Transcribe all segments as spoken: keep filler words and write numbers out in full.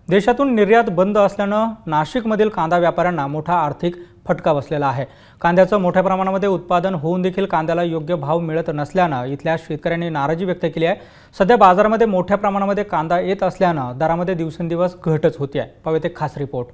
देशातून निर्यात बंद असल्यानं नाशिकमधील कांदा व्यापाऱ्यांना मोठा आर्थिक फटका बसलेला आहे। कांद्याचं मोठ्या प्रमाणामध्ये उत्पादन होऊन देखील कांद्याला योग्य भाव मिळत नसल्यानं इथल्या शेतकऱ्यांनी नाराजी व्यक्त केली आहे। सध्या बाजारामध्ये मोठ्या प्रमाणामध्ये कांदा येत असल्यानं दरामध्ये दिवसेंदिवस घटच होते आहे। पाहूयात एक खास रिपोर्ट।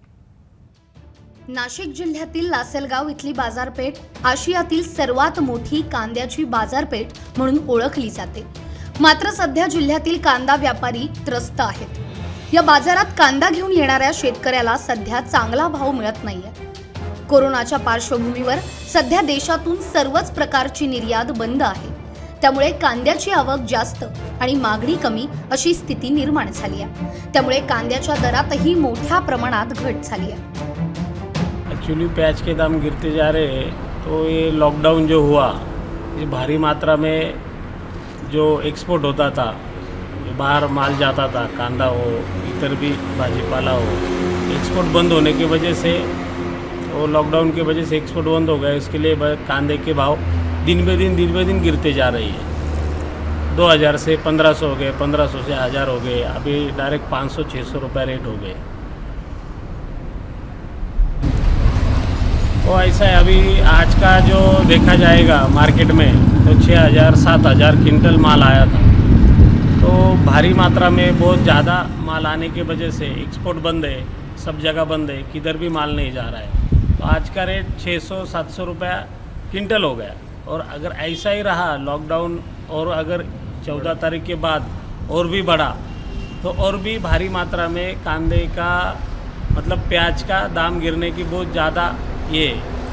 नाशिक जिल्ह्यातील लासलगाव इथली बाजारपेठ आशियातील सर्वात मोठी कांद्याची बाजारपेठ म्हणून ओळखली जाते। मात्र सध्या जिल्ह्यातील कांदा व्यापारी त्रस्त आहेत। या बाजारात कांदा घेऊन येणाऱ्या शेतकऱ्याला सध्या चांगला भाव मिळत नाहीये। कोरोनाच्या पार्श्वभूमीवर सध्या देशातून सर्वच प्रकारची निर्यात बंद आहे। त्यामुळे कांद्याची आवक जास्त आणि मागणी कमी अशी स्थिती निर्माण झाली आहे। त्यामुळे कांद्याच्या दरातही मोठ्या प्रमाणात घट झाली है। एक्चुअली प्याज के दाम गिरते जा रहे हैं, तो ये लॉकडाउन जो हुआ, ये भारी मात्रा में जो एक्सपोर्ट होता था, बाहर माल जाता था, कांदा हो इतर भी भाजीपाला हो, एक्सपोर्ट बंद होने की वजह से वो लॉकडाउन की वजह से एक्सपोर्ट बंद हो गया। इसके लिए कांदे के भाव दिन ब दिन दिन ब दिन गिरते जा रही है। दो हज़ार से पंद्रह सौ हो गए, पंद्रह सौ से हज़ार हो गए, अभी डायरेक्ट पाँच सौ छः सौ रुपये रेट हो गए। तो ऐसा है, अभी आज का जो देखा जाएगा मार्केट में तो छः हज़ार सात हज़ार क्विंटल माल आया था। तो भारी मात्रा में बहुत ज़्यादा माल आने की वजह से एक्सपोर्ट बंद है, सब जगह बंद है, किधर भी माल नहीं जा रहा है। तो आज का रेट छः सौ सात सौ रुपया क्विंटल हो गया। और अगर ऐसा ही रहा लॉकडाउन, और अगर चौदह तारीख के बाद और भी बढ़ा तो और भी भारी मात्रा में कांदे का मतलब प्याज का दाम गिरने की बहुत ज़्यादा ये।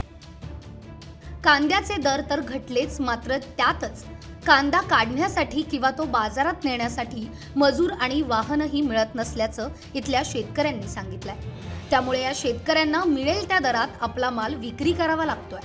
कांद्याचे दर तर घटलेच, मात्र त्यातच कांदा काढण्यासाठी किंवा तो बाजारात नेण्यासाठी मजूर आणि वाहनही मिळत नसल्याचं इथल्या शेतकऱ्यांनी सांगितलंय। त्यामुळे या शेतकऱ्यांना मिळेल त्या दरात आपला माल विक्री करावा लागतोय।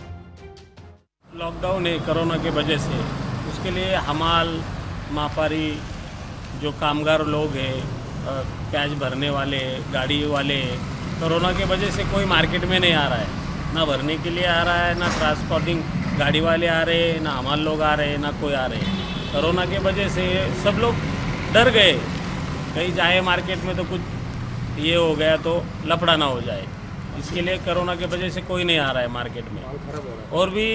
लॉकडाउन है कोरोना की वजह से, उसके लिए हमाल मापारी जो कामगार लोग हैं, प्याज भरने वाले गाड़ी वाले, कोरोना की वजह से कोई मार्केट में नहीं आ रहा है, ना भरने के लिए आ रहा है, ना ट्रांसपोर्टिंग गाड़ी वाले आ रहे हैं, ना हमाल लोग आ रहे हैं, ना कोई आ रहे हैं। कोरोना की वजह से सब लोग डर गए, कहीं जाए मार्केट में तो कुछ ये हो गया तो लफड़ा ना हो जाए। इसके लिए कोरोना की वजह से कोई नहीं आ रहा है मार्केट में। और भी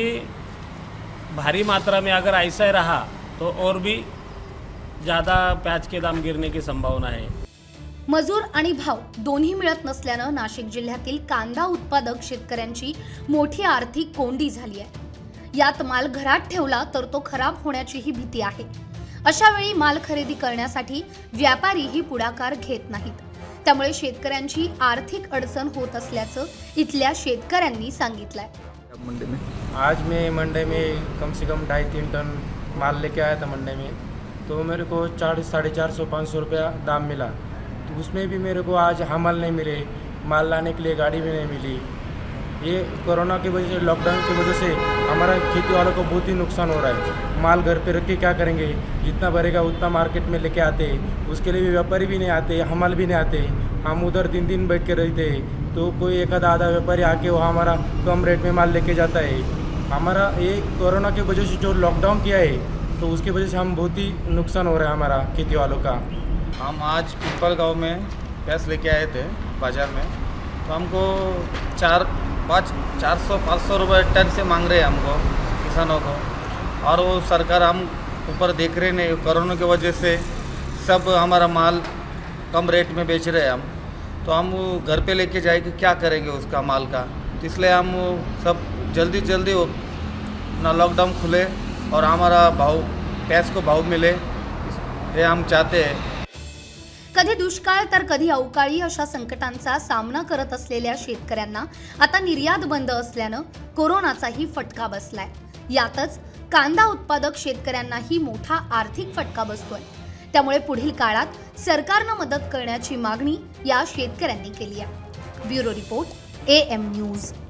भारी मात्रा में अगर ऐसा ही रहा तो और भी ज़्यादा प्याज के दाम गिरने की संभावना है। मजूर आणि भाव दोन्ही मिळत नसल्यानं नाशिक जिल्ह्यातील कांदा उत्पादक शेतकऱ्यांची मोठी आर्थिक कोंडी झाली आहे। यात माल घरात ठेवला तर तो खराब होण्याचीही भीती आहे। अशा वेळी माल खरेदी करण्यासाठी व्यापारीही पुढाकार घेत नाहीत। त्यामुळे शेतकऱ्यांची आर्थिक अडचण होत असल्याचं इथल्या शेतकऱ्यांनी सांगितलंय। मंडी में आज मैं मंडी में कम से कम ढाई तीन टन माल लेके आया था मंडी में, तो मेरे को चार साढ़े चार सौ पाँच सौ रुपया दाम मिला। तो उसमें भी मेरे को आज हमाल नहीं मिले, माल लाने के लिए गाड़ी भी नहीं मिली। ये कोरोना की वजह से, लॉकडाउन की वजह से हमारा खेती वालों को बहुत ही नुकसान हो रहा है। माल घर पे रख के क्या करेंगे, जितना भरेगा उतना मार्केट में लेके आते, उसके लिए भी व्यापारी भी नहीं आते, हमाल भी नहीं आते। हम उधर दिन दिन बैठ के रहते हैं, तो कोई एक आधा आधा व्यापारी आके वो हमारा कम रेट में माल लेके जाता है। हमारा ये कोरोना की वजह से जो लॉकडाउन किया है, तो उसकी वजह से हम बहुत ही नुकसान हो रहा है हमारा खेती वालों का। हम आज पिपल गांव में प्याज लेके आए थे बाज़ार में, तो हमको चार पाँच चार सौ पाँच सौ रुपये टन से मांग रहे हैं हमको किसानों को। और वो सरकार हम ऊपर देख रहे नहीं, कोरोना की वजह से सब हमारा माल कम रेट में बेच रहे हैं हम। तो हम घर पे लेके जाएंगे, क्या करेंगे उसका माल का। तो इसलिए हम सब जल्दी जल्दी ना लॉकडाउन खुले और हमारा भाव प्याज को भाव मिले, ये हम चाहते हैं। कधी दुष्काळ तर कधी अवकाळी अशा संकटांचा सामना करत असलेल्या शेतकऱ्यांना आता निर्यात बंद असल्यानं कोरोनाचाही फटका बसलाय। यातच कांदा उत्पादक शेतकऱ्यांनाही मोठा आर्थिक फटका बसतोय। त्यामुळे पुढील काळात सरकारनं मदत करण्याची मागणी या शेतकऱ्यांनी केली आहे। Bureau report, A M news.